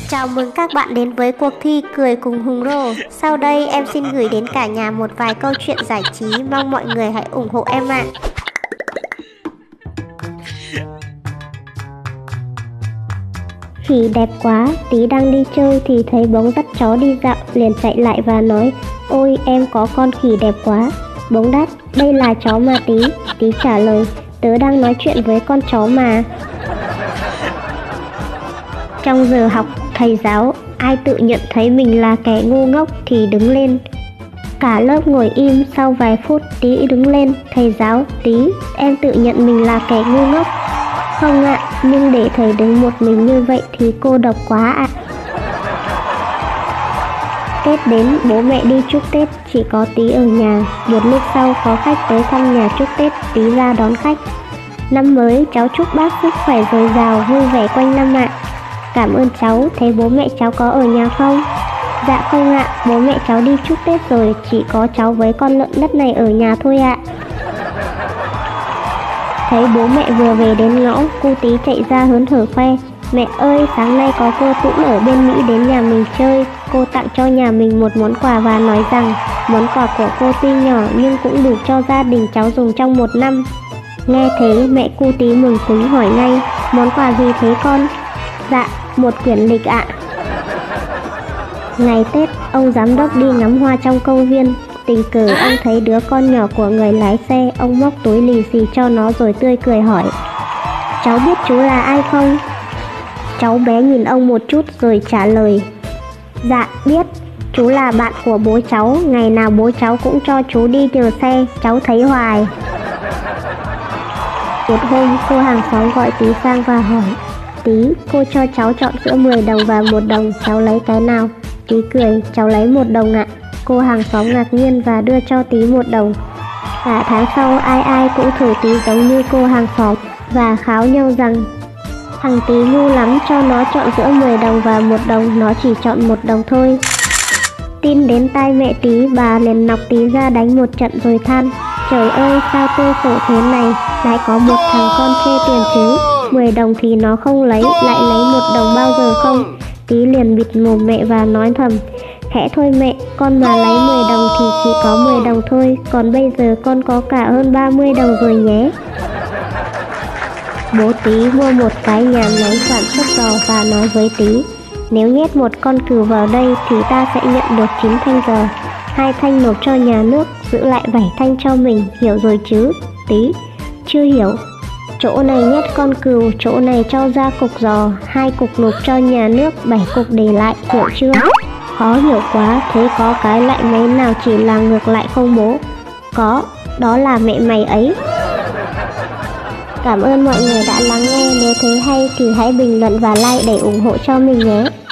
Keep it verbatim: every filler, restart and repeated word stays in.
Chào mừng các bạn đến với cuộc thi Cười cùng Hùng Rô. Sau đây em xin gửi đến cả nhà một vài câu chuyện giải trí, mong mọi người hãy ủng hộ em ạ. Khỉ đẹp quá, Tí đang đi chơi thì thấy Bóng dắt chó đi dạo, liền chạy lại và nói: Ôi em có con khỉ đẹp quá. Bóng đáp: Đây là chó mà Tí. Tí trả lời: Tớ đang nói chuyện với con chó mà. Trong giờ học, thầy giáo, ai tự nhận thấy mình là kẻ ngu ngốc thì đứng lên. Cả lớp ngồi im. Sau vài phút, Tí đứng lên: Thầy giáo, Tí, em tự nhận mình là kẻ ngu ngốc. Không ạ, nhưng để thầy đứng một mình như vậy thì cô độc quá ạ. Tết đến, bố mẹ đi chúc Tết, chỉ có Tí ở nhà. Một lúc sau có khách tới thăm nhà chúc Tết, Tí ra đón khách. Năm mới, cháu chúc bác sức khỏe dồi dào, vui vẻ quanh năm ạ. Cảm ơn cháu, thế bố mẹ cháu có ở nhà không? Dạ không ạ, bố mẹ cháu đi chúc Tết rồi, chỉ có cháu với con lợn đất này ở nhà thôi ạ. Thấy bố mẹ vừa về đến ngõ, cu Tí chạy ra hớn hở khoe: Mẹ ơi, sáng nay có cô Tũng ở bên Mỹ đến nhà mình chơi. Cô tặng cho nhà mình một món quà và nói rằng món quà của cô tuy nhỏ nhưng cũng đủ cho gia đình cháu dùng trong một năm. Nghe thế, mẹ cu Tí mừng tính hỏi ngay: Món quà gì thế con? Dạ, một quyển lịch ạ. Ngày Tết, ông giám đốc đi ngắm hoa trong công viên. Tình cờ ông thấy đứa con nhỏ của người lái xe. Ông móc túi lì xì cho nó rồi tươi cười hỏi: Cháu biết chú là ai không? Cháu bé nhìn ông một chút rồi trả lời: Dạ biết, chú là bạn của bố cháu. Ngày nào bố cháu cũng cho chú đi nhờ xe, cháu thấy hoài. Một hôm, cô hàng xóm gọi Tí sang và hỏi: Tí, cô cho cháu chọn giữa mười đồng và một đồng, cháu lấy cái nào? Tí cười: Cháu lấy một đồng ạ. Cô hàng xóm ngạc nhiên và đưa cho Tí một đồng. Cả tháng sau, ai ai cũng thổi Tí giống như cô hàng xóm và kháo nhau rằng thằng Tí ngu lắm, cho nó chọn giữa mười đồng và một đồng, nó chỉ chọn một đồng thôi. Tin đến tai mẹ Tí, bà liền nọc Tí ra đánh một trận rồi than: Trời ơi, sao tôi khổ thế này, lại có một thằng con chê tiền chứ. Mười đồng thì nó không lấy, lại lấy một đồng bao giờ không? Tí liền bịt mồm mẹ và nói thầm: Khẽ thôi mẹ, con mà lấy mười đồng thì chỉ có mười đồng thôi, còn bây giờ con có cả hơn ba mươi đồng rồi nhé. Bố Tí mua một cái nhà máy sản xuất giò và nói với Tí: Nếu nhét một con cừu vào đây thì ta sẽ nhận được chín thanh giò. Hai thanh nộp cho nhà nước, giữ lại bảy thanh cho mình, hiểu rồi chứ? Tí: Chưa hiểu. Chỗ này nhét con cừu, chỗ này cho ra cục giò, hai cục nộp cho nhà nước, bảy cục để lại, hiểu chưa? Khó hiểu quá, thế có cái loại máy nào chỉ là ngược lại không bố? Có, đó là mẹ mày ấy. Cảm ơn mọi người đã lắng nghe, nếu thấy hay thì hãy bình luận và like để ủng hộ cho mình nhé.